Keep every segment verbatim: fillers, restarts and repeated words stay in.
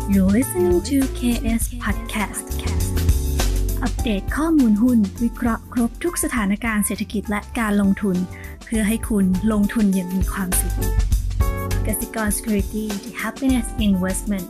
You're listening to เค เอส Podcast อัปเดตข้อมูลหุ้นวิเคราะห์ครบทุกสถานการณ์เศรษฐกิจและการลงทุนเพื่อให้คุณลงทุนอย่างมีความสุขกสิกร Security The Happiness Investment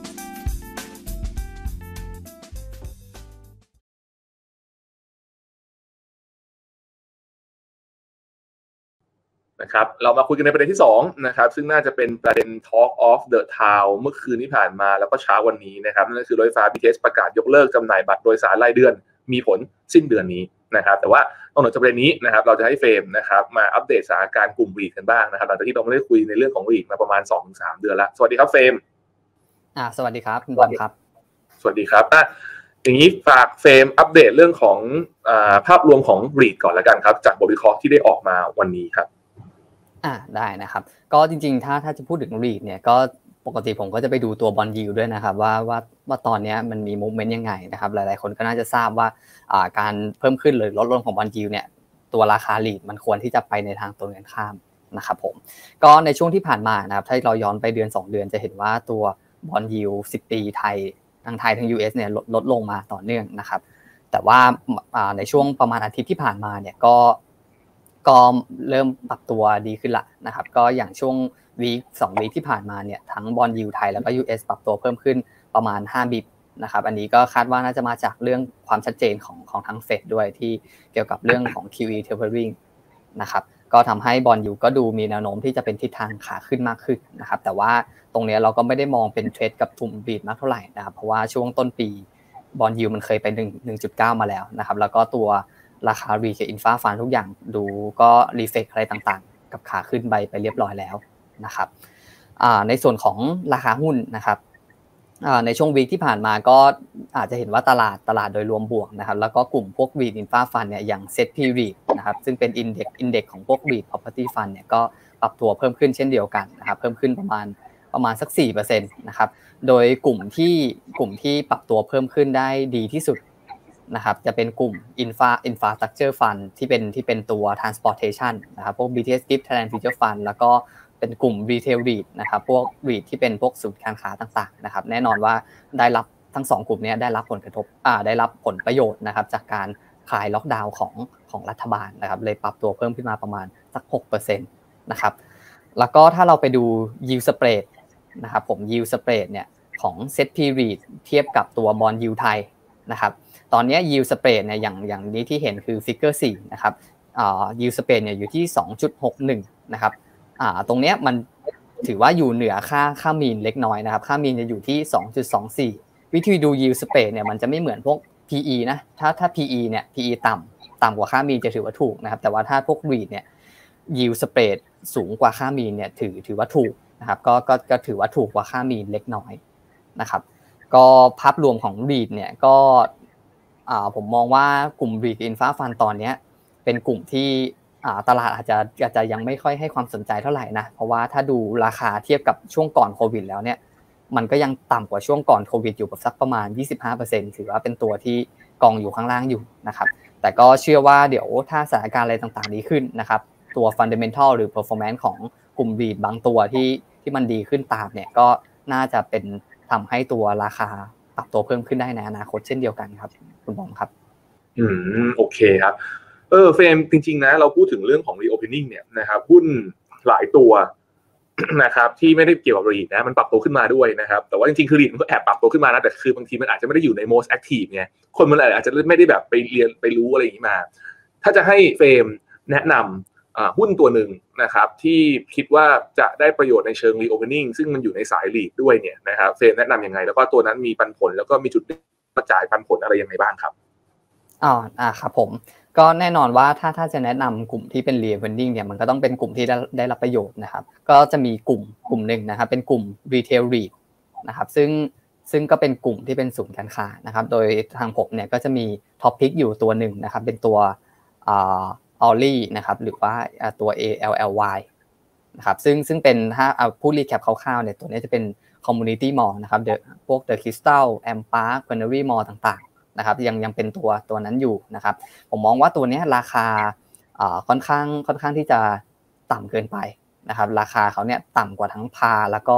นะครับเรามาคุยกันในประเด็นที่สองนะครับซึ่งน่าจะเป็นประเด็น Talk of the Town เมื่อคืนที่ผ่านมาแล้วก็เช้าวันนี้นะครับนั่นก็คือรถไฟฟ้า บี ที เอส ประกาศยกเลิกจำหน่ายบัตรโดยสารรายเดือนมีผลสิ้นเดือนนี้นะครับแต่ว่านอกจากประเด็นนี้นะครับเราจะให้เฟรมนะครับมาอัปเดตสถานการณ์กลุ่ม REIT กันบ้างนะครับหลังจากที่เราไม่ได้คุยในเรื่องของ REIT มาประมาณ สองถึงสาม เดือนแล้วสวัสดีครับเฟรมอ่าสวัสดีครับคุณบอลครับสวัสดีครับอ่ะอย่างนี้ฝากเฟรมอัปเดตเรื่องของอ่าภาพรวมของ REIT ก่อนละกันครับจากบทวิเคราะห์ที่ได้ออกมาวันนี้ครับอ่าได้นะครับก็จริงๆถ้าถ้าจะพูดถึง REIT เนี่ยก็ปกติผมก็จะไปดูตัว Bond Yield ด้วยนะครับว่าว่าว่าตอนนี้มันมี movement ยังไงนะครับหลายๆคนก็น่าจะทราบว่าอ่าการเพิ่มขึ้นหรือลดลงของ Bond Yield เนี่ยตัวราคา REIT มันควรที่จะไปในทางตรงกันข้ามนะครับผมก็ในช่วงที่ผ่านมานะครับถ้าเราย้อนไปเดือนสองเดือนจะเห็นว่าตัว Bond Yield สิบปีไทยทั้งไทยทั้ง ยู เอส เนี่ยลดลดลงมาต่อเนื่องนะครับแต่ว่าอ่าในช่วงประมาณอาทิตย์ที่ผ่านมาเนี่ยก็ก็เริ่มปรับตัวดีขึ้นละนะครับก็อย่างช่วงวีคสองวีคที่ผ่านมาเนี่ยทั้ง Bond Yield ไทยแล้วก็ ยู เอส ปรับตัวเพิ่มขึ้นประมาณห้าบิปนะครับอันนี้ก็คาดว่าน่าจะมาจากเรื่องความชัดเจนของของทาง Fed ด้วยที่เกี่ยวกับเรื่องของ คิว อี Tapering นะครับก็ทำให้ Bond Yield ก็ดูมีแนวโน้มที่จะเป็นทิศทางขาขึ้นมากขึ้นนะครับแต่ว่าตรงนี้เราก็ไม่ได้มองเป็นเทรดกับกลุ่ม REIT มากเท่าไหร่นะครับเพราะว่าช่วงต้นปี Bond Yield มันเคยไปหนึ่งจุดเก้า มาแล้วนะครับแล้วก็ตัวราคา REIT กับ Infra Fund ทุกอย่างดูก็รีเฟล็กอะไรต่างๆกับขาขึ้นไปไปเรียบร้อยแล้วนะครับอ่าในส่วนของราคาหุ้นนะครับอ่าในช่วงวีคที่ผ่านมาก็อาจจะเห็นว่าตลาดตลาดโดยรวมบวกนะครับแล้วก็กลุ่มพวก REIT Infra Fund เนี่ยอย่าง เซ็ต พี REIT นะครับซึ่งเป็น Index Index ของพวก REIT Property Fund เนี่ยก็ปรับตัวเพิ่มขึ้นเช่นเดียวกันนะครับเพิ่มขึ้นประมาณประมาณสัก สี่เปอร์เซ็นต์ นะครับโดยกลุ่มที่กลุ่มที่ปรับตัวเพิ่มขึ้นได้ดีที่สุดนะครับจะเป็นกลุ่ม Infra Infrastructure Fund ที่เป็นที่เป็นตัว Transportation นะครับพวก บี ที เอส Gift Thailand Future Fund แล้วก็เป็นกลุ่ม Retail REIT นะครับพวก REIT ที่เป็นพวกศูนย์การค้าต่างๆนะครับแน่นอนว่าได้รับทั้งสองกลุ่มนี้ได้รับผลกระทบอ่าได้รับผลประโยชน์นะครับจากการคลายล็อกดาวน์ของของรัฐบาลนะครับเลยปรับตัวเพิ่มขึ้นมาประมาณสัก หกเปอร์เซ็นต์ นะครับแล้วก็ถ้าเราไปดู Yield Spread นะครับผม Yield Spread เนี่ยของ เซ็ต พี REIT เทียบกับตัว Bond Yield ไทยนะครับตอนนี้ Yield Spread เนี่ยอย่างอย่างนี้ที่เห็นคือ Figure สี่นะครับอ่า Yield Spread เนี่ยอยู่ที่ สองจุดหกหนึ่ง นะครับอ่าตรงเนี้ยมันถือว่าอยู่เหนือค่าค่ามีนเล็กน้อยนะครับค่ามีนจะอยู่ที่ สองจุดสองสี่ วิธีดู Yield Spread เนี่ยมันจะไม่เหมือนพวก พี อี นะถ้าถ้า พี อี เนี่ย พี อี ต่ำต่ำกว่าค่ามีนจะถือว่าถูกนะครับแต่ว่าถ้าพวก REIT เนี่ย Yield Spread สูงกว่าค่ามีนเนี่ยถือถือว่าถูกนะครับก็ก็ก็ถือว่าถูกกว่าค่ามีนเล็กน้อยนะครับก็ภาพรวมของ REIT เนี่ยก็อ่าผมมองว่ากลุ่ม REIT Infra Fund ตอนนี้เป็นกลุ่มที่อ่าตลาดอาจจะอาจจะยังไม่ค่อยให้ความสนใจเท่าไหร่นะเพราะว่าถ้าดูราคาเทียบกับช่วงก่อนโควิดแล้วเนี่ยมันก็ยังต่ำกว่าช่วงก่อนโควิดอยู่กับสักประมาณ ยี่สิบห้าเปอร์เซ็นต์ ถือว่าเป็นตัวที่กองอยู่ข้างล่างอยู่นะครับแต่ก็เชื่อว่าเดี๋ยวถ้าสถานการณ์อะไรต่างๆดีขึ้นนะครับตัว fundamental หรือ performance ของกลุ่ม REIT บางตัวที่ที่มันดีขึ้นตามเนี่ยก็น่าจะเป็นทำให้ตัวราคาปรับตัวเพิ่มขึ้นได้ในอนาคตเช่นเดียวกันครับคุณบอมครับอืมโอเคครับเออเฟรมจริงๆนะเราพูดถึงเรื่องของ reopening เนี่ยนะครับหุ้นหลายตัว นะครับที่ไม่ได้เกี่ยวกับ REIT นะมันปรับตัวขึ้นมาด้วยนะครับแต่ว่าจริงๆคือ REIT มันก็แอบปรับตัวขึ้นมานะแต่คือบางทีมันอาจจะไม่ได้อยู่ใน most active ไงคนมันอาจจะไม่ได้แบบไปเรียนไปรู้อะไรอย่างนี้มาถ้าจะให้เฟรมแนะนำอ่าหุ้นตัวหนึ่งนะครับที่คิดว่าจะได้ประโยชน์ในเชิง reopening ซึ่งมันอยู่ในสาย REIT ด้วยเนี่ยนะครับเฟรมแนะนำยังไงแล้วก็ตัวนั้นมีปันผลแล้วก็มีจุดกระจายปันผลอะไรยังไงบ้างครับอ๋ออ่าครับผมก็แน่นอนว่าถ้าถ้าจะแนะนำกลุ่มที่เป็น reopening เนี่ยมันก็ต้องเป็นกลุ่มที่ได้ได้รับประโยชน์นะครับก็จะมีกลุ่มกลุ่มหนึ่งนะครับเป็นกลุ่ม Retail REIT นะครับซึ่งซึ่งก็เป็นกลุ่มที่เป็นศูนย์การค้านะครับโดยทางผมเนี่ยก็จะมี top pick อยู่ตัวหนึ่งนะครับเป็นตัวอ่า Orly นะครับหรือว่าตัว เอ แอล แอล วาย นะครับซึ่งซึ่งเป็นถ้าเอาพูดรีแคปคร่าวๆเนี่ยตัวนี้จะเป็น Community Mall นะครับ The พวก The Crystal M Park Canary Mall ต่างๆนะครับยังยังเป็นตัวตัวนั้นอยู่นะครับผมมองว่าตัวนี้ราคาอ่าค่อนข้างค่อนข้างที่จะต่ำเกินไปนะครับราคาเขาเนี่ยต่ำกว่าทั้ง พี เอ แล้วก็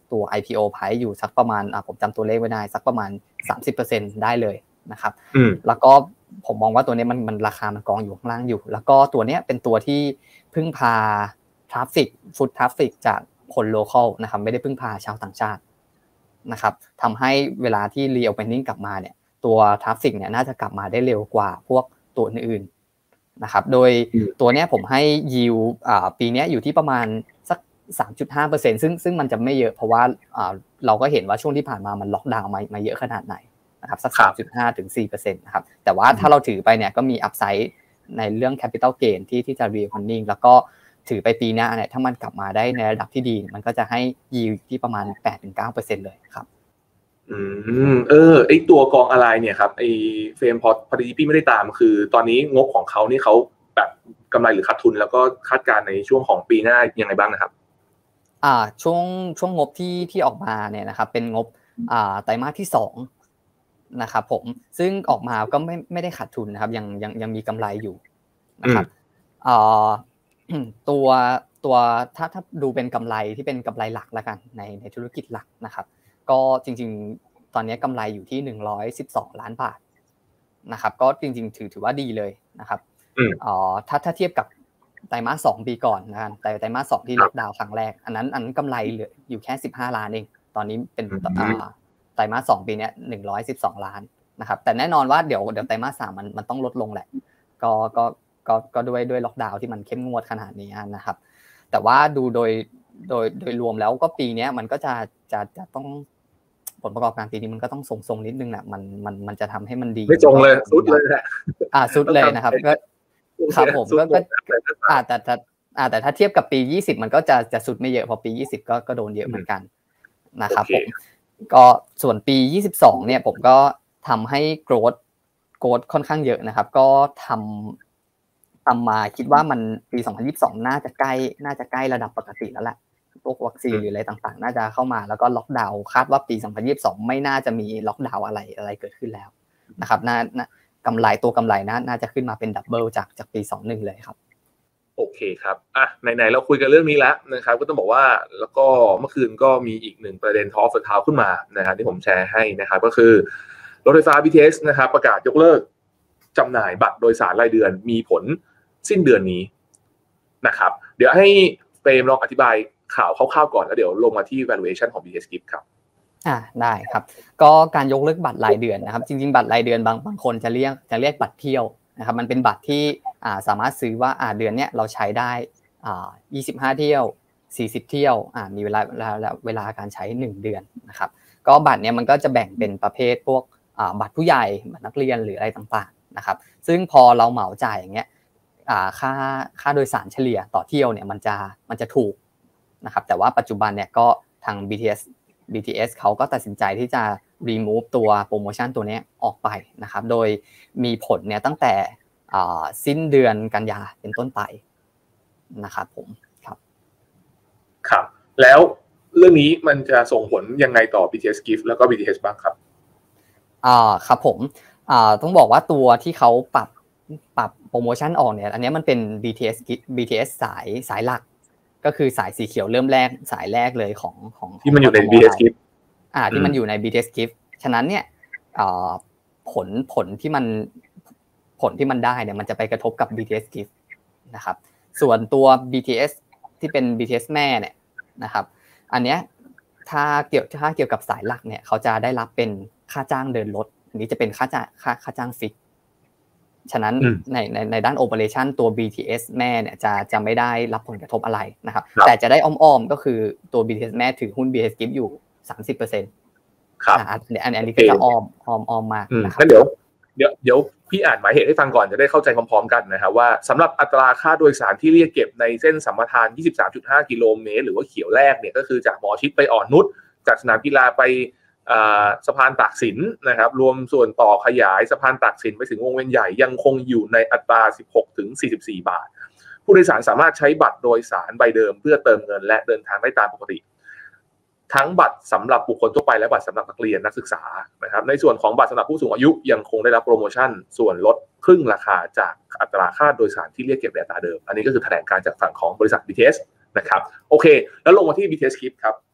ตัว ไอ พี โอ price อยู่สักประมาณอ่ะผมจำตัวเลขไม่ได้สักประมาณ สามสิบเปอร์เซ็นต์ ได้เลยนะครับแล้วก็ผมมองว่าตัวนี้มันมันราคามันกองอยู่ข้างล่างอยู่แล้วก็ตัวเนี้ยเป็นตัวที่พึ่งพาทราฟฟิกฟุตทราฟฟิกจากคนโลคอลนะครับไม่ได้พึ่งพาชาวต่างชาตินะครับทำให้เวลาที่ reopening กลับมาเนี่ยตัวทราฟฟิกเนี่ยน่าจะกลับมาได้เร็วกว่าพวกตัวอื่นๆนะครับโดยตัวเนี้ยผมให้ yield อ่าปีนี้อยู่ที่ประมาณสัก สามจุดห้าเปอร์เซ็นต์ ซึ่งซึ่งมันจะไม่เยอะเพราะว่าอ่าเราก็เห็นว่าช่วงที่ผ่านมามันล็อกดาวน์มามาเยอะขนาดไหนนะครับสัก สามจุดห้า ถึง สี่เปอร์เซ็นต์ นะครับแต่ว่าถ้าเราถือไปเนี่ยก็มี upside ในเรื่อง capital gain ที่ที่จะ reopening แล้วก็ถือไปปีหน้าเนี่ยถ้ามันกลับมาได้ในระดับที่ดีมันก็จะให้ yield ที่ประมาณ แปดถึงเก้าเปอร์เซ็นต์ เลยครับอืมเออไอตัวกองอะไรเนี่ยครับไอเฟรมพอพอดีพี่ไม่ได้ตามคือตอนนี้งบของเขานี่เขาแบบกำไรหรือขาดทุนแล้วก็คาดการณ์ในช่วงของปีหน้ายังไงบ้างนะครับอ่าช่วงช่วงงบที่ที่ออกมาเนี่ยนะครับเป็นงบอ่าไตรมาสที่สองนะครับผมซึ่งออกมาก็ไม่ไม่ได้ขาดทุนนะครับยังยังยังมีกำไรอยู่นะครับอ่าตัวตัวถ้าถ้าดูเป็นกำไรที่เป็นกำไรหลักแล้วกันในในธุรกิจหลักนะครับก็จริงๆตอนนี้กำไรอยู่ที่หนึ่งร้อยสิบสองล้านบาทนะครับก็จริงๆถือถือว่าดีเลยนะครับอ่าถ้าถ้าเทียบกับไตรมาสสองปีก่อนนะครับแต่ไตรมาสสองที่ล็อกดาวน์ครั้งแรกอันนั้นอันนั้นกำไรเหลืออยู่แค่สิบห้าล้านเองตอนนี้เป็นอ่าไตรมาสสองปีเนี้ยหนึ่งร้อยสิบสองล้านนะครับแต่แน่นอนว่าเดี๋ยวเดี๋ยวไตรมาสสามมันมันต้องลดลงแหละก็ก็ก็ก็ด้วยด้วยล็อกดาวน์ที่มันเข้มงวดขนาดนี้นะครับแต่ว่าดูโดยโดยโดยรวมแล้วก็ปีนี้มันก็จะจะจะต้องผลประกอบการปีนี้มันก็ต้องทรงๆนิดนึงแหละมันมันมันจะทำให้มันดีไม่ทรงเลยสุดเลยแหละอ่าสุดเลยนะครับก็ครับผมก็ก็อ่าแต่แต่อ่าแต่ถ้าเทียบกับปียี่สิบมันก็จะจะสุดไม่เยอะพอปียี่สิบก็ก็โดนเยอะเหมือนกันนะครับผมก็ส่วนปียี่สิบสองเนี่ยผมก็ทำให้โกรธโกรธค่อนข้างเยอะนะครับก็ทำทำมาคิดว่ามันปีสองพันยี่สิบสองน่าจะใกล้น่าจะใกล้ระดับปกติแล้วแหละพวกวัคซีนหรืออะไรต่างๆน่าจะเข้ามาแล้วก็ล็อกดาวน์คาดว่าปีสองพันยี่สิบสองไม่น่าจะมีล็อกดาวน์อะไรอะไรเกิดขึ้นแล้วนะครับน่ากำไรตัวกำไรน่าน่าจะขึ้นมาเป็นดับเบิลจากจากปีสองพันสิบเอ็ดเลยครับโอเคครับอ่ะไหนๆเราคุยกันเรื่องนี้แล้วนะครับก็ต้องบอกว่าแล้วก็เมื่อคืนก็มีอีกหนึ่งประเด็นท็อปสุดท้ายขึ้นมานะครับที่ผมแชร์ให้นะครับก็คือรถไฟฟ้า บี ที เอส นะครับประกาศยกเลิกจำหน่ายบัตรโดยสารรายเดือนมีผลสิ้นเดือนนี้นะครับเดี๋ยวให้เฟรมลองอธิบายข่าวคร่าวๆก่อนแล้วเดี๋ยวลงมาที่ valuation ของ บี ที เอส Gift ครับอ่าได้ครับก็การยกเลิกบัตรรายเดือนนะครับจริงๆบัตรรายเดือนบางบางคนจะเรียกจะเรียกบัตรเที่ยวนะครับมันเป็นบัตรที่อ่าสามารถซื้อว่าอ่าเดือนเนี้ยเราใช้ได้อ่ายี่สิบห้าเที่ยวสี่สิบเที่ยวอ่ามีเวลาเวลาเวลาการใช้หนึ่งเดือนนะครับก็บัตรเนี้ยมันก็จะแบ่งเป็นประเภทพวกอ่าบัตรผู้ใหญ่บัตรนักเรียนหรืออะไรต่างๆนะครับซึ่งพอเราเหมาจ่ายอย่างเงี้ยอ่าค่าค่าโดยสารเฉลี่ยต่อเที่ยวเนี่ยมันจะมันจะถูกนะครับแต่ว่าปัจจุบันเนี่ยก็ทาง บี ที เอส บี ที เอส เขาก็ตัดสินใจที่จะ remove ตัวโปรโมชั่นตัวนี้ออกไปนะครับโดยมีผลเนี่ยตั้งแต่อ่าสิ้นเดือนกันยาเป็นต้นไปนะครับผมครับครับแล้วเรื่องนี้มันจะส่งผลยังไงต่อ บี ที เอส Gift แล้วก็ บี ที เอส บ้างครับอ่าครับผมอ่าต้องบอกว่าตัวที่เขาปรับปรับโปรโมชั่นออกเนี่ยอันนี้มันเป็น บี ที เอส บี ที เอส สายสายหลักก็คือสายสีเขียวเริ่มแรกสายแรกเลยของของที่มันอยู่ใน บี ที เอส Gift อ่าที่มันอยู่ใน บี ที เอส Gift ฉะนั้นเนี่ยอ่าผลผลที่มันผลที่มันได้เนี่ยมันจะไปกระทบกับ บี ที เอส Gift นะครับส่วนตัว บี ที เอส ที่เป็น บี ที เอส แม่เนี่ยนะครับอันเนี้ยถ้าเกี่ยวถ้าเกี่ยวกับสายหลักเนี่ยเขาจะได้รับเป็นค่าจ้างเดินรถอันนี้จะเป็นค่าจ้างค่าค่าจ้างฟิกฉะนั้นในในในด้าน operation ตัว บี ที เอส แม่เนี่ยจะจะไม่ได้รับผลกระทบอะไรนะครับแต่จะได้อ้อมๆก็คือตัว บี ที เอส แม่ถือหุ้น บี ที เอส Gift อยู่ สามสิบเปอร์เซ็นต์ครับอันนี้อันนี้ก็จะอ้อมอ้อมอ้อมมากนะครับงั้นเดี๋ยวเดี๋ยวเดี๋ยวพี่อ่านหมายเหตุให้ฟังก่อนจะได้เข้าใจพร้อมๆกันนะครับว่าสำหรับอัตราค่าโดยสารที่เรียกเก็บในเส้นสัมปทาน ยี่สิบสามจุดห้า กิโลเมตรหรือว่าเขียวแรกเนี่ยก็คือจากหมอชิดไปอ่อนนุชจากสนามกีฬาไปสะพานตากสินนะครับรวมส่วนต่อขยายสะพานตากสินไปถึงวงเวียนใหญ่ยังคงอยู่ในอัตรา สิบหกถึงสี่สิบสี่ บาทผู้โดยสารสามารถใช้บัตรโดยสารใบเดิมเพื่อเติมเงินและเดินทางได้ตามปกติทั้งบัตรสำหรับบุคคลทั่วไปและบัตรสำหรับนักเรียนนักศึกษานะครับในส่วนของบัตรสำหรับผู้สูงอายุยังคงได้รับโปรโมชั่นส่วนลดครึ่งราคาจากอัตราค่าโดยสารที่เรียกเก็บในอัตราเดิมอันนี้ก็คือแถลงการจากฝั่งของบริษัท บี ที เอส นะครับโอเคแล้วลงมาที่ บี ที เอส Gift ครับ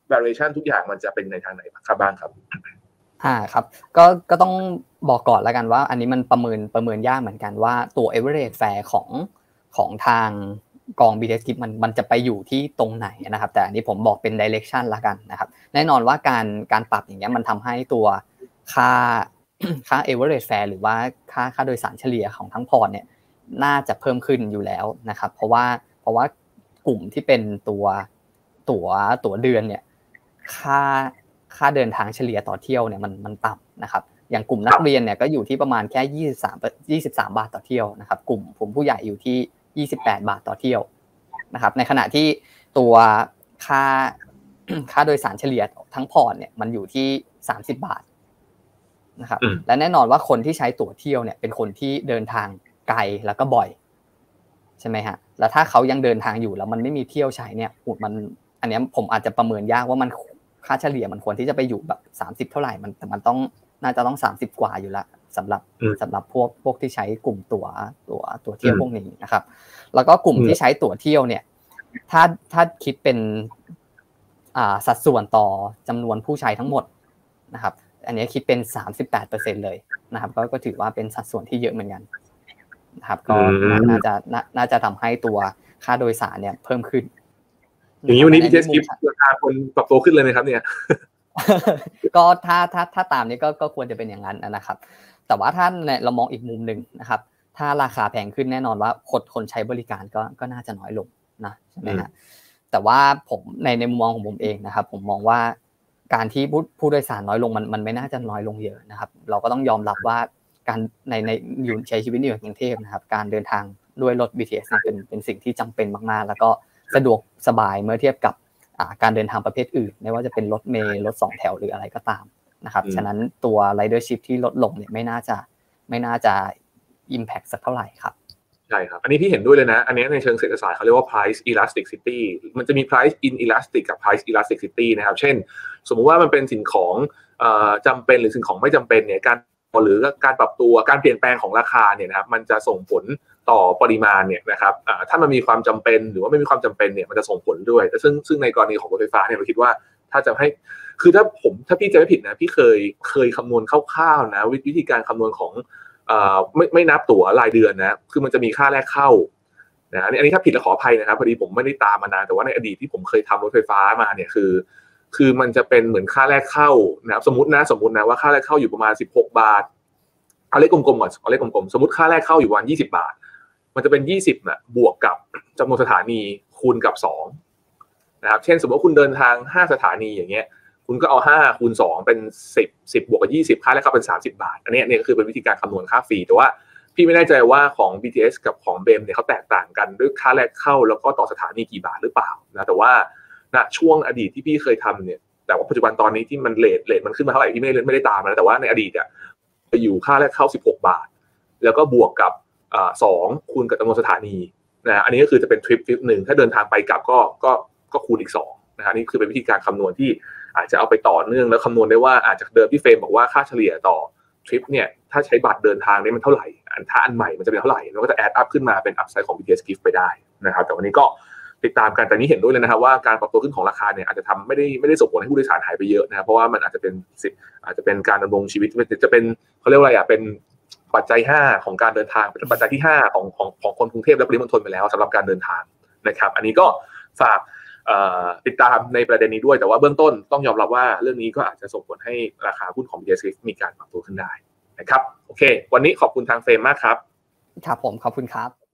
valuation ทุกอย่างมันจะเป็นในทางไหนครับบ้างครับอ่าครับก็ก็ต้องบอกก่อนแล้วกันว่าอันนี้มันประเมินประเมินยากเหมือนกันว่าตัว average fare ของของทางกอง บี ที เอส Gift มันมันจะไปอยู่ที่ตรงไหนนะครับแต่อันนี้ผมบอกเป็น direction ละกันนะครับแน่นอนว่าการการปรับอย่างเงี้ยมันทำให้ตัวค่า ค่า average fare หรือว่าค่าค่าโดยสารเฉลี่ยของทั้งพอร์ตเนี่ยน่าจะเพิ่มขึ้นอยู่แล้วนะครับเพราะว่าเพราะว่ากลุ่มที่เป็นตัวตั๋วตั๋วเดือนเนี่ยค่าค่าเดินทางเฉลี่ยต่อเที่ยวเนี่ยมันมันต่ำนะครับอย่างกลุ่มนักเรียนเนี่ยก็อยู่ที่ประมาณแค่ยี่สิบสาม ยี่สิบสามบาทต่อเที่ยวนะครับกลุ่มผมผู้ใหญ่อยู่ที่ยี่สิบแปดบาทต่อเที่ยวนะครับในขณะที่ตัวค่า ค่าโดยสารเฉลี่ยทั้งพอร์ตเนี่ยมันอยู่ที่สามสิบบาทนะครับและแน่นอนว่าคนที่ใช้ตั๋วเที่ยวเนี่ยเป็นคนที่เดินทางไกลแล้วก็บ่อยใช่ไหมฮะแล้วถ้าเขายังเดินทางอยู่แล้วมันไม่มีเที่ยวใช้เนี่ยมันอันนี้ผมอาจจะประเมินยากว่ามันค่าเฉลี่ยมันควรที่จะไปอยู่แบบสามสิบเท่าไหร่มันแต่มันต้องน่าจะต้องสามสิบกว่าอยู่แล้วสำหรับสำหรับพวกพวกที่ใช้กลุ่มตั๋วตั๋วตั๋วเที่ยวพวกนี้นะครับแล้วก็กลุ่มที่ใช้ตั๋วเที่ยวเนี่ยถ้าถ้าคิดเป็นอ่าสัดส่วนต่อจำนวนผู้ใช้ทั้งหมดนะครับอันนี้คิดเป็น สามสิบแปดเปอร์เซ็นต์ เลยนะครับก็ก็ถือว่าเป็นสัดส่วนที่เยอะเหมือนกันนะครับก็น่าจะน่าจะทำให้ตัวค่าโดยสารเนี่ยเพิ่มขึ้นอย่างนี้วันนี้ บี ที เอส Gift ราคาคนปรับตัวขึ้นเลยไหมครับเนี่ยก็ถ้าถ้าถ้าตามนี้ก็ก็ควรจะเป็นอย่างนั้นนะครับแต่ว่าถ้าเรามองอีกมุมนึงนะครับถ้าราคาแพงขึ้นแน่นอนว่าคนคนใช้บริการก็ก็น่าจะน้อยลงนะใช่ไหมฮะแต่ว่าผมในในมุมมองของผมเองนะครับผมมองว่าการที่ผู้ผู้โดยสารน้อยลงมันมันไม่น่าจะน้อยลงเยอะนะครับเราก็ต้องยอมรับว่าการในในอยู่ใช้ชีวิตอยู่ในกรุงเทพนะครับการเดินทางด้วยรถ บี ที เอส เป็นเป็นสิ่งที่จำเป็นมากๆแล้วก็สะดวกสบายเมื่อเทียบกับการเดินทางประเภทอื่นไม่ว่าจะเป็นรถเมล์รถสองแถวหรืออะไรก็ตามนะครับฉะนั้นตัว ridership ที่ลดลงเนี่ยไม่น่าจะไม่น่าจะ impact สักเท่าไหร่ครับใช่ครับอันนี้พี่เห็นด้วยเลยนะอันนี้ในเชิงเศรษฐศาสตร์เขาเรียกว่า price elasticity มันจะมี price inelastic กับ price elasticity นะครับเช่นสมมุติว่ามันเป็นสิ่งของจำเป็นหรือสิ่งของไม่จำเป็นเนี่ยการหรือการปรับตัวการเปลี่ยนแปลงของราคาเนี่ยนะครับมันจะส่งผลต่อปริมาณเนี่ยนะครับถ้ามันมีความจำเป็นหรือว่าไม่มีความจำเป็นเนี่ยมันจะส่งผลด้วยแต่ซึ่งซึ่งในกรณีของรถไฟฟ้าเนี่ยเราคิดว่าถ้าจะให้คือถ้าผมถ้าพี่จะไม่ผิดนะพี่เคยเคยคำนวณคร่าวๆนะวิธีการคำนวณของไม่ไม่นับตั๋วรายเดือนนะคือมันจะมีค่าแรกเข้านะอันนี้อันนี้ถ้าผิดขออภัยนะครับพอดีผมไม่ได้ตามมานานแต่ว่าในอดีตที่ผมเคยทำรถไฟฟ้ามาเนี่ยคือคือมันจะเป็นเหมือนค่าแรกเข้านะครับสมมตินะสมมตินะว่าค่าแรกเข้าอยู่ประมาณสิบหกบาทเอาเลขกลมๆก่อนเอาเลขกลมๆสมมุติค่าแรกเข้าอยู่วันยี่สิบบาทมันจะเป็นยี่สิบน่ะบวกกับจำนวนสถานีคูณกับสองนะครับเช่นสมมติว่าคุณเดินทางห้าสถานีอย่างเงี้ยคุณก็เอาห้าคูณสองเป็นสิบ สิบบวกกับยี่สิบค่าแรกเข้าเป็นสามสิบบาทอันนี้เนี่ยก็คือเป็นวิธีการคำนวณค่าฟรีแต่ว่าพี่ไม่แน่ใจว่าของ บี ที เอส กับของ บี อี เอ็ม เนี่ยเขาแตกต่างกันด้วยค่าแรกเข้าแล้วก็ต่อสถานีกี่บาทหรือเปล่านะแต่ว่าณช่วงอดีตที่พี่เคยทำเนี่ยแต่ว่าปัจจุบันตอนนี้ที่มันเรทเรทมันขึ้นมาเท่าไหร่พี่ไม่ได้ไม่ได้ตามนะแต่ว่าในอดีตอ่ะอยู่ค่าแรกเข้าสิบหกบาทแล้วก็บวกกับอ่าสองคูณกับจำนวนสถานีนะอันนี้ก็คือจะเป็นทริปทริปนึงถ้าเดินทางไปกลับก็ก็ก็คูณอีกสองนะฮะนี่คือเป็นวิธีการคำนวณที่อาจจะเอาไปต่อเนื่องแล้วคำนวณได้ว่าอาจจะเดิมที่เฟรมบอกว่าค่าเฉลี่ยต่อทริปเนี่ยถ้าใช้บัตรเดินทางนี่มันเท่าไหร่อันถ้าอันใหม่มันจะเป็นเท่าไหร่แล้วก็จะแอดอัพขึ้นมาเป็นอัพไซด์ของ บี ที เอส Gift ไปได้นะครับแต่วันนี้ก็ติดตามกันแต่นี้เห็นด้วยเลยนะครับว่าการปรับตัวขึ้นของราคาเนี่ยอาจจะทำไม่ได้ไม่ได้ส่งผลให้ผู้โดยสารหายไปเยอะนะครับเพราะว่ามันอาจจะเป็นสิอาจจะเป็นการดำรงชีวิตจะเป็นเขาเรียกว่าอะไรอ่ะเป็นปัจจัยห้าของการเดินทางเป็นปัจจัยที่ห้าของของของคนกรุงเทพและปริมณฑลไปแล้วสำหรับการเดินทางนะครับอันนี้ก็ฝากติดตามในประเด็นนี้ด้วยแต่ว่าเบื้องต้นต้องยอมรับว่าเรื่องนี้ก็อาจจะส่งผลให้ราคาหุ้นของ บี ที เอส มีการปรับตัวขึ้นได้นะครับโอเควันนี้ขอบคุณทางเฟรมมากครับครับผมขอบคุณครับ